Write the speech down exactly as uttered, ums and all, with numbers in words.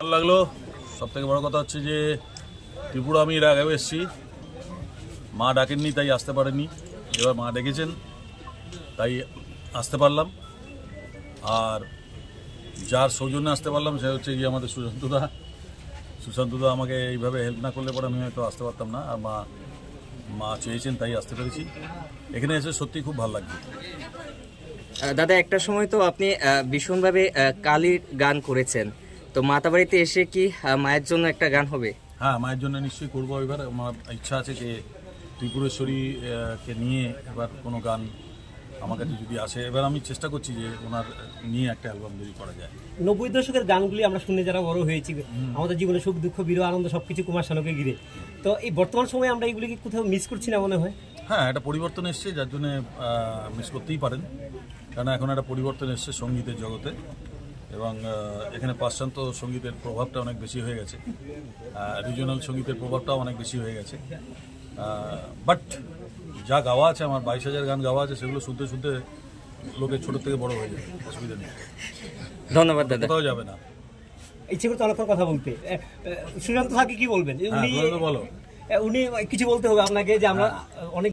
ভালো লাগলো। সব থেকে বড় কথা হচ্ছে যে ত্রিপুরা আমি এর আগেও এসেছি, মা ডাকেননি তাই আসতে পারেনি, এবার মা ডেকেছেন তাই আসতে পারলাম। আর যার সৌজন্যে আসতে পারলাম সে হচ্ছে গিয়ে আমাদের সুশান্তদা। সুশান্তদা আমাকে এইভাবে হেল্প না করলে পরে আমি হয়তো আসতে পারতাম না। আর মা মা চেয়েছেন তাই আসতে পেরেছি। এখানে এসে সত্যি খুব ভালো লাগছে। দাদা, একটা সময় তো আপনি ভীষণভাবে কালীর গান করেছেন, তো মাতাবাড়িতে এসে কি মায়ের জন্য একটা গান হবে? হ্যাঁ, মায়ের জন্য নিশ্চয়ই করবো। এবার আমার ইচ্ছা আছে যে ত্রিপুরেশ্বরীকে নিয়ে এবার কোনো গান আমার কাছে যদি আসে, এবার আমি চেষ্টা করছি যে ওনার নিয়ে একটা অ্যালবাম যদি করা যায়। নব্বই দশকের গানগুলি আমরা শুনে যারা বড় হয়েছি, আমাদের জীবনে সুখ দুঃখ বিরহ আনন্দ সবকিছু কুমার শানুকে ঘিরে, তো এই বর্তমান সময়ে আমরা এইগুলিকে কোথাও মিস করছি না মনে হয়? হ্যাঁ, একটা পরিবর্তন এসছে, যার জন্য মিস করতেই পারেন, কারণ এখন একটা পরিবর্তন এসছে সঙ্গীতের জগতে এবং এখানে পাশ্চাত্য সঙ্গীতের প্রভাবটা অনেক বেশি হয়ে গেছে, রিজিওনাল সঙ্গীতের প্রভাবটাও অনেক বেশি হয়ে গেছে। বাট যা গাওয়া আছে, আমার বাইশ হাজার গান গাওয়া আছে, সেগুলো শুনতে শুনতে লোকের ছোট থেকে বড় হয়ে যাবে, অসুবিধা নেই। ধন্যবাদ দাদা। কোথাও যাবে না। ইচ্ছে করতে অনেকক্ষণ কথা বলতে। সুশান্ত থাকে কি বলবেন? উনি বলো। উনি কিছু বলতে হবে আপনাকে যে আমরা অনেক